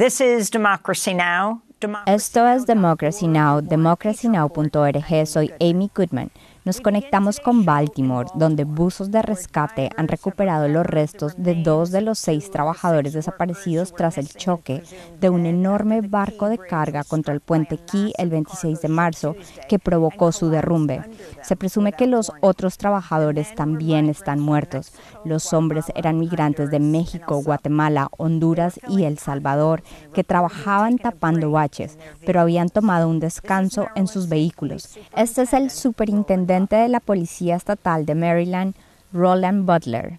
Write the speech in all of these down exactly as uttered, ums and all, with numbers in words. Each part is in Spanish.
This is Democracy Now! Esto es Democracy Now!, democracy now punto org. Soy Amy Goodman. Nos conectamos con Baltimore, donde buzos de rescate han recuperado los restos de dos de los seis trabajadores desaparecidos tras el choque de un enorme barco de carga contra el puente Key el veintiséis de marzo, que provocó su derrumbe. Se presume que los otros trabajadores también están muertos. Los hombres eran migrantes de México, Guatemala, Honduras y El Salvador, que trabajaban tapando baches, pero habían tomado un descanso en sus vehículos. Este es el superintendente de la Policía Estatal de Maryland, Roland Butler.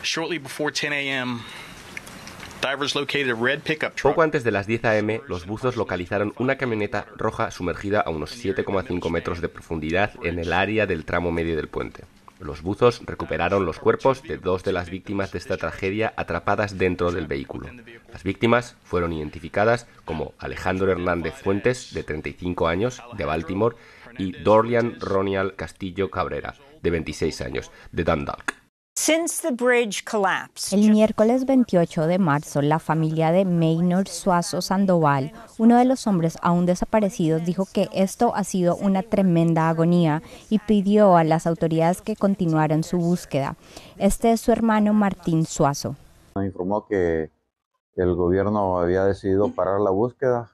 Poco antes de las diez a eme, los buzos localizaron una camioneta roja sumergida a unos siete coma cinco metros de profundidad en el área del tramo medio del puente. Los buzos recuperaron los cuerpos de dos de las víctimas de esta tragedia atrapadas dentro del vehículo. Las víctimas fueron identificadas como Alejandro Hernández Fuentes, de treinta y cinco años, de Baltimore, y Dorlian Ronial Castillo Cabrera, de veintiséis años, de Dundalk. El miércoles veintiocho de marzo, la familia de Maynor Suazo Sandoval, uno de los hombres aún desaparecidos, dijo que esto ha sido una tremenda agonía y pidió a las autoridades que continuaran su búsqueda. Este es su hermano Martín Suazo. Nos informó que el gobierno había decidido parar la búsqueda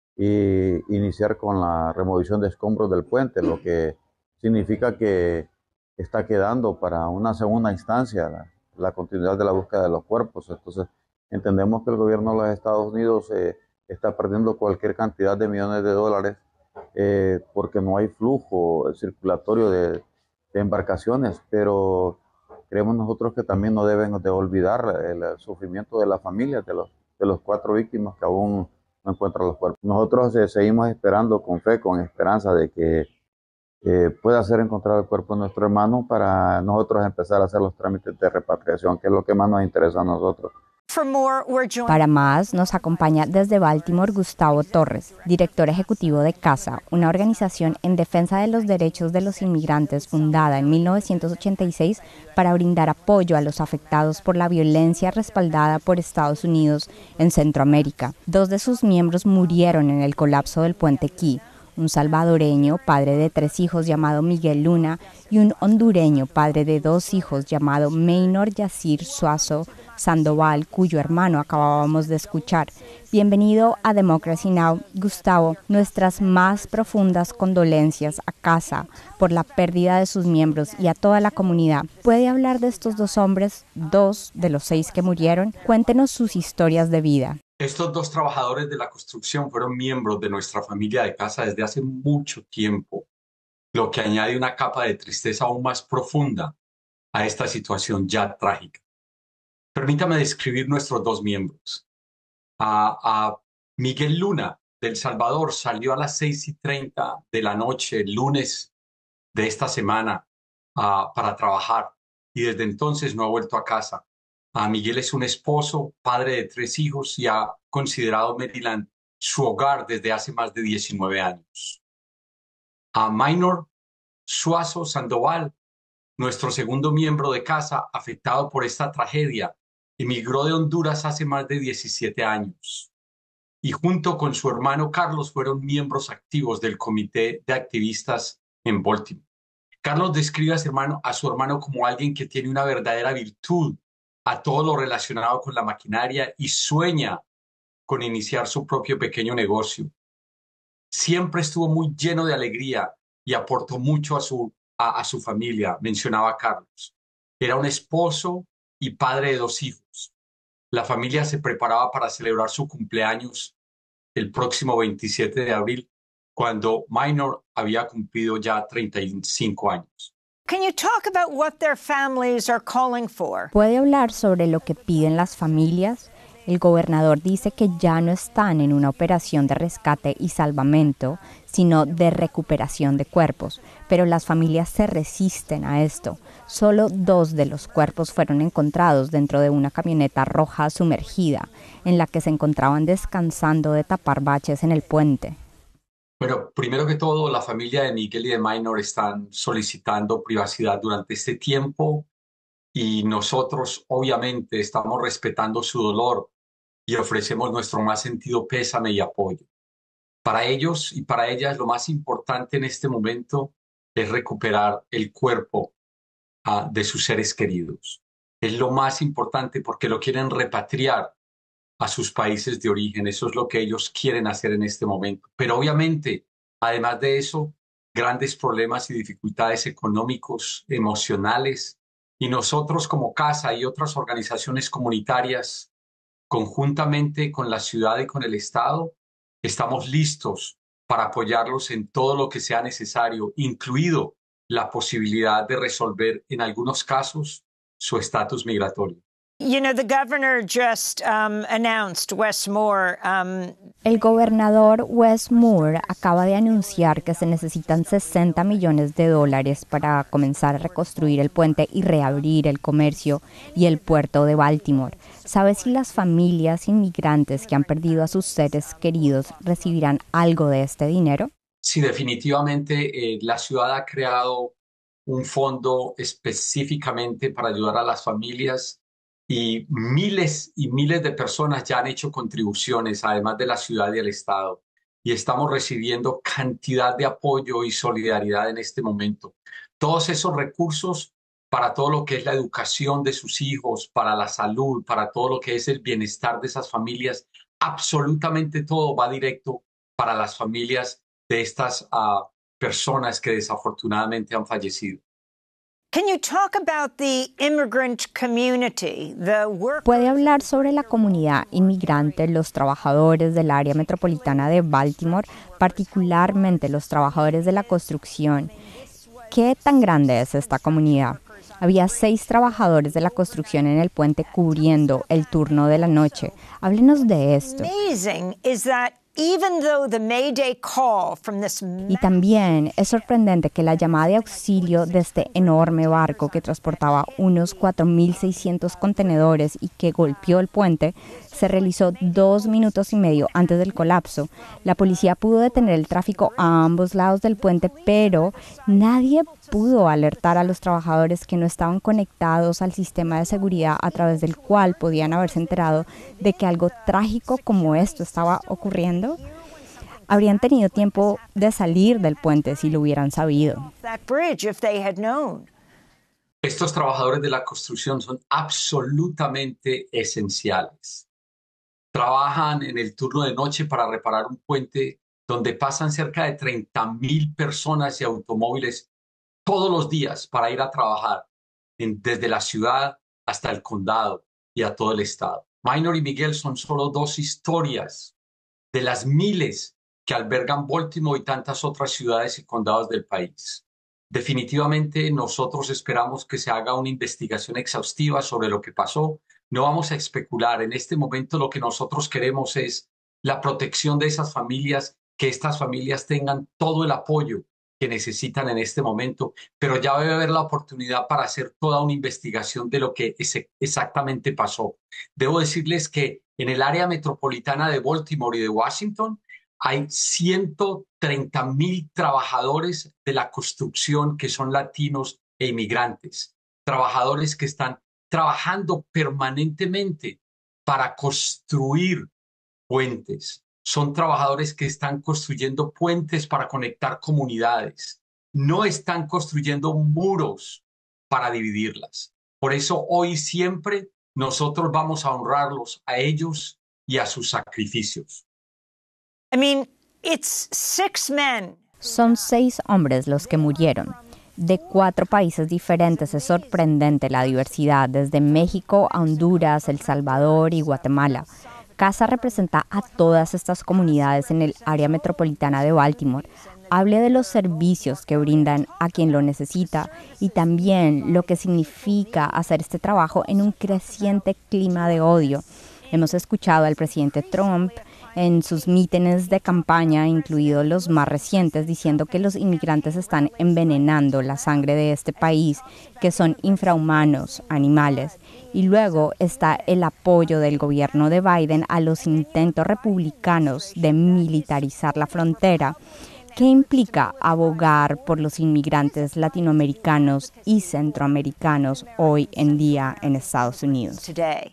y iniciar con la remoción de escombros del puente, lo que significa que está quedando para una segunda instancia la, la continuidad de la búsqueda de los cuerpos. Entonces entendemos que el gobierno de los Estados Unidos eh, está perdiendo cualquier cantidad de millones de dólares eh, porque no hay flujo circulatorio de, de embarcaciones, pero creemos nosotros que también no deben de olvidar el, el sufrimiento de las familias de los, de los cuatro víctimas que aún no encuentran los cuerpos. Nosotros eh, seguimos esperando con fe, con esperanza de que eh, pueda ser encontrado el cuerpo de nuestro hermano para nosotros empezar a hacer los trámites de repatriación, que es lo que más nos interesa a nosotros. Para más, nos acompaña desde Baltimore Gustavo Torres, director ejecutivo de CASA, una organización en defensa de los derechos de los inmigrantes fundada en mil novecientos ochenta y seis para brindar apoyo a los afectados por la violencia respaldada por Estados Unidos en Centroamérica. Dos de sus miembros murieron en el colapso del puente Key, un salvadoreño, padre de tres hijos, llamado Miguel Luna, y un hondureño, padre de dos hijos, llamado Maynor Yacir Suazo Sandoval, cuyo hermano acabábamos de escuchar. Bienvenido a Democracy Now!, Gustavo. Nuestras más profundas condolencias a CASA por la pérdida de sus miembros y a toda la comunidad. ¿Puede hablar de estos dos hombres, dos de los seis que murieron? Cuéntenos sus historias de vida. Estos dos trabajadores de la construcción fueron miembros de nuestra familia de CASA desde hace mucho tiempo, lo que añade una capa de tristeza aún más profunda a esta situación ya trágica. Permítame describir nuestros dos miembros. A, a Miguel Luna, de El Salvador, salió a las seis y treinta de la noche, el lunes de esta semana, a, para trabajar, y desde entonces no ha vuelto a casa. A Miguel es un esposo, padre de tres hijos, y ha considerado Maryland su hogar desde hace más de diecinueve años. A Maynor Suazo Sandoval, nuestro segundo miembro de CASA afectado por esta tragedia, emigró de Honduras hace más de diecisiete años y junto con su hermano Carlos fueron miembros activos del comité de activistas en Baltimore. Carlos describe a su hermano, a su hermano como alguien que tiene una verdadera virtud a todo lo relacionado con la maquinaria y sueña con iniciar su propio pequeño negocio. Siempre estuvo muy lleno de alegría y aportó mucho a su, a, a su familia, mencionaba Carlos. Era un esposo y padre de dos hijos. La familia se preparaba para celebrar su cumpleaños el próximo veintisiete de abril, cuando Maynor había cumplido ya treinta y cinco años. ¿Puede hablar sobre lo que piden las familias? El gobernador dice que ya no están en una operación de rescate y salvamento, sino de recuperación de cuerpos, pero las familias se resisten a esto. Solo dos de los cuerpos fueron encontrados dentro de una camioneta roja sumergida, en la que se encontraban descansando de tapar baches en el puente. Bueno, primero que todo, la familia de Miguel y de Maynor están solicitando privacidad durante este tiempo y nosotros obviamente estamos respetando su dolor y ofrecemos nuestro más sentido pésame y apoyo. Para ellos y para ellas lo más importante en este momento es recuperar el cuerpo uh, de sus seres queridos. Es lo más importante porque lo quieren repatriar a sus países de origen. Eso es lo que ellos quieren hacer en este momento. Pero obviamente, además de eso, grandes problemas y dificultades económicos, emocionales, y nosotros como Casa y otras organizaciones comunitarias, conjuntamente con la ciudad y con el Estado, estamos listos para apoyarlos en todo lo que sea necesario, incluido la posibilidad de resolver en algunos casos su estatus migratorio. You know, the governor just um, announced, Wes Moore. Um... El gobernador Wes Moore acaba de anunciar que se necesitan sesenta millones de dólares para comenzar a reconstruir el puente y reabrir el comercio y el puerto de Baltimore. ¿Sabe si las familias inmigrantes que han perdido a sus seres queridos recibirán algo de este dinero? Sí, definitivamente eh, la ciudad ha creado un fondo específicamente para ayudar a las familias. Y miles y miles de personas ya han hecho contribuciones, además de la ciudad y el Estado. Y estamos recibiendo cantidad de apoyo y solidaridad en este momento. Todos esos recursos para todo lo que es la educación de sus hijos, para la salud, para todo lo que es el bienestar de esas familias, absolutamente todo va directo para las familias de estas uh, personas que desafortunadamente han fallecido. Can you talk about the immigrant community, the work... ¿Puede hablar sobre la comunidad inmigrante, los trabajadores del área metropolitana de Baltimore, particularmente los trabajadores de la construcción? ¿Qué tan grande es esta comunidad? Había seis trabajadores de la construcción en el puente cubriendo el turno de la noche. Háblenos de esto. Amazing is that even though the Mayday call from this... Y también es sorprendente que la llamada de auxilio de este enorme barco que transportaba unos cuatro mil seiscientos contenedores y que golpeó el puente se realizó dos minutos y medio antes del colapso. La policía pudo detener el tráfico a ambos lados del puente, pero nadie pudo alertar a los trabajadores que no estaban conectados al sistema de seguridad a través del cual podían haberse enterado de que algo trágico como esto estaba ocurriendo. Habrían tenido tiempo de salir del puente si lo hubieran sabido. Estos trabajadores de la construcción son absolutamente esenciales. Trabajan en el turno de noche para reparar un puente donde pasan cerca de treinta mil personas y automóviles todos los días para ir a trabajar en, desde la ciudad hasta el condado y a todo el estado. Minor y Miguel son solo dos historias de las miles que albergan Baltimore y tantas otras ciudades y condados del país. Definitivamente nosotros esperamos que se haga una investigación exhaustiva sobre lo que pasó. No vamos a especular. En este momento lo que nosotros queremos es la protección de esas familias, que estas familias tengan todo el apoyo que necesitan en este momento, pero ya debe haber la oportunidad para hacer toda una investigación de lo que exactamente pasó. Debo decirles que en el área metropolitana de Baltimore y de Washington hay ciento treinta mil trabajadores de la construcción que son latinos e inmigrantes, trabajadores que están trabajando permanentemente para construir puentes. Son trabajadores que están construyendo puentes para conectar comunidades. No están construyendo muros para dividirlas. Por eso hoy siempre nosotros vamos a honrarlos a ellos y a sus sacrificios. I mean, it's six men. Son seis hombres los que murieron. De cuatro países diferentes. Es sorprendente la diversidad, desde México a Honduras, El Salvador y Guatemala. Casa representa a todas estas comunidades en el área metropolitana de Baltimore. Hable de los servicios que brindan a quien lo necesita y también lo que significa hacer este trabajo en un creciente clima de odio. Hemos escuchado al presidente Trump en sus mítines de campaña, incluidos los más recientes, diciendo que los inmigrantes están envenenando la sangre de este país, que son infrahumanos, animales. Y luego está el apoyo del gobierno de Biden a los intentos republicanos de militarizar la frontera, que implica abogar por los inmigrantes latinoamericanos y centroamericanos hoy en día en Estados Unidos. Today.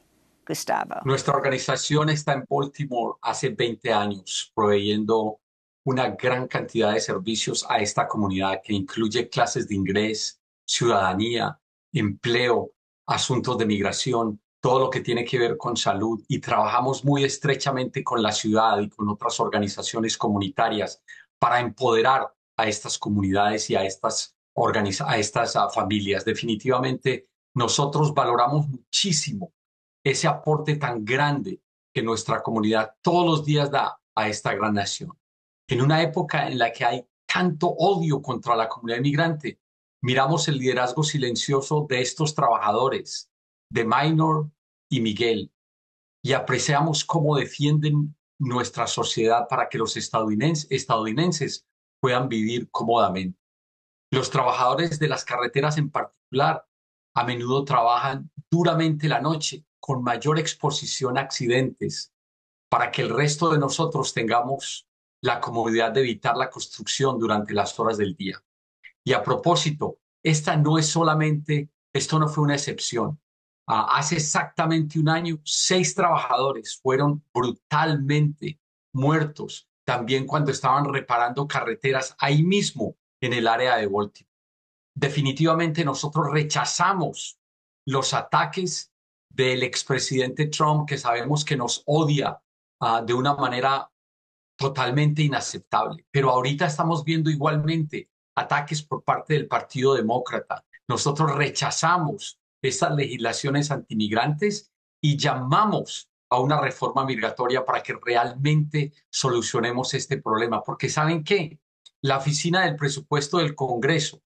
Gustavo? Nuestra organización está en Baltimore hace veinte años, proveyendo una gran cantidad de servicios a esta comunidad que incluye clases de inglés, ciudadanía, empleo, asuntos de migración, todo lo que tiene que ver con salud, y trabajamos muy estrechamente con la ciudad y con otras organizaciones comunitarias para empoderar a estas comunidades y a estas, organiza- a estas uh, familias. Definitivamente, nosotros valoramos muchísimo ese aporte tan grande que nuestra comunidad todos los días da a esta gran nación. En una época en la que hay tanto odio contra la comunidad inmigrante, miramos el liderazgo silencioso de estos trabajadores, de Minor y Miguel, y apreciamos cómo defienden nuestra sociedad para que los estadounidenses, estadounidenses puedan vivir cómodamente. Los trabajadores de las carreteras en particular a menudo trabajan duramente la noche con mayor exposición a accidentes para que el resto de nosotros tengamos la comodidad de evitar la construcción durante las horas del día. Y a propósito, esta no es solamente, esto no fue una excepción. Uh, hace exactamente un año, seis trabajadores fueron brutalmente muertos, también cuando estaban reparando carreteras ahí mismo en el área de Baltimore. Definitivamente nosotros rechazamos los ataques del expresidente Trump, que sabemos que nos odia uh, de una manera totalmente inaceptable. Pero ahorita estamos viendo igualmente ataques por parte del Partido Demócrata. Nosotros rechazamos estas legislaciones antimigrantes y llamamos a una reforma migratoria para que realmente solucionemos este problema. Porque ¿saben qué? La Oficina del Presupuesto del Congreso,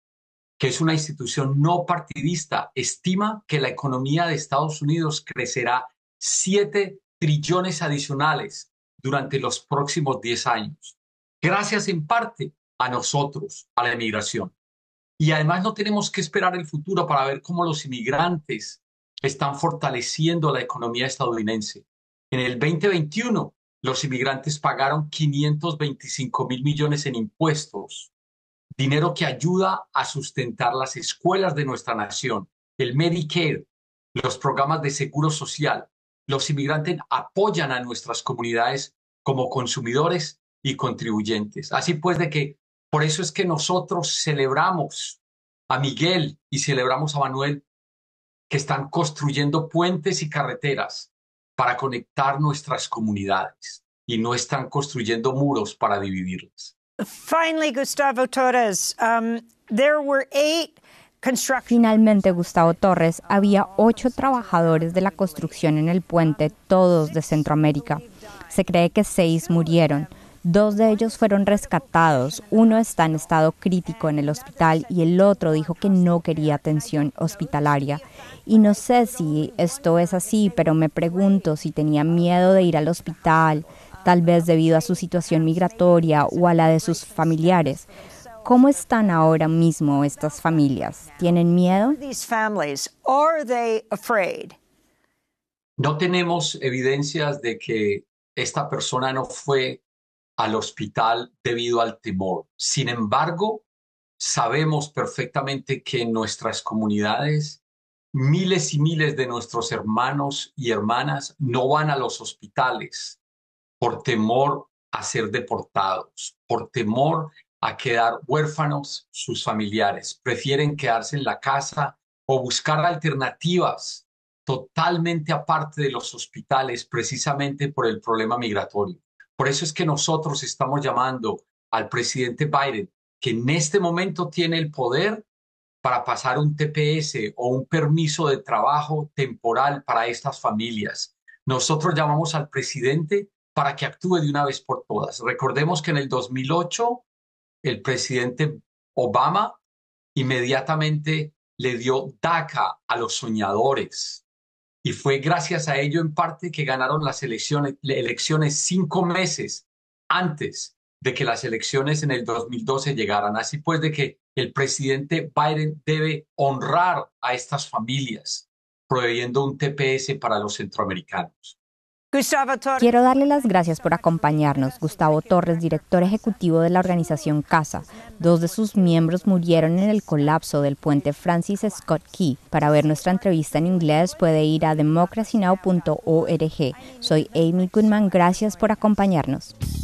que es una institución no partidista, estima que la economía de Estados Unidos crecerá siete trillones adicionales durante los próximos diez años, gracias en parte a nosotros, a la inmigración. Y además no tenemos que esperar el futuro para ver cómo los inmigrantes están fortaleciendo la economía estadounidense. En el veinte veintiuno, los inmigrantes pagaron quinientos veinticinco mil millones en impuestos, dinero que ayuda a sustentar las escuelas de nuestra nación, el Medicare, los programas de seguro social. Los inmigrantes apoyan a nuestras comunidades como consumidores y contribuyentes. Así pues, de que por eso es que nosotros celebramos a Miguel y celebramos a Manuel, que están construyendo puentes y carreteras para conectar nuestras comunidades y no están construyendo muros para dividirlas. Finally, Gustavo Torres, um, there were eight construction. Finalmente, Gustavo Torres, había ocho trabajadores de la construcción en el puente, todos de Centroamérica. Se cree que seis murieron. Dos de ellos fueron rescatados. Uno está en estado crítico en el hospital y el otro dijo que no quería atención hospitalaria. Y no sé si esto es así, pero me pregunto si tenía miedo de ir al hospital, tal vez debido a su situación migratoria o a la de sus familiares. ¿Cómo están ahora mismo estas familias? ¿Tienen miedo? No tenemos evidencias de que esta persona no fue al hospital debido al temor. Sin embargo, sabemos perfectamente que en nuestras comunidades miles y miles de nuestros hermanos y hermanas no van a los hospitales por temor a ser deportados, por temor a quedar huérfanos sus familiares. Prefieren quedarse en la casa o buscar alternativas totalmente aparte de los hospitales, precisamente por el problema migratorio. Por eso es que nosotros estamos llamando al presidente Biden, que en este momento tiene el poder para pasar un T P S o un permiso de trabajo temporal para estas familias. Nosotros llamamos al presidente para que actúe de una vez por todas. Recordemos que en el dos mil ocho, el presidente Obama inmediatamente le dio DACA a los soñadores. Y fue gracias a ello en parte que ganaron las elecciones, elecciones cinco meses antes de que las elecciones en el dos mil doce llegaran. Así pues, de que el presidente Biden debe honrar a estas familias, proveyendo un T P S para los centroamericanos. Gustavo Torres. Quiero darle las gracias por acompañarnos. Gustavo Torres, director ejecutivo de la organización CASA. Dos de sus miembros murieron en el colapso del puente Francis Scott Key. Para ver nuestra entrevista en inglés puede ir a democracy now punto org. Soy Amy Goodman. Gracias por acompañarnos.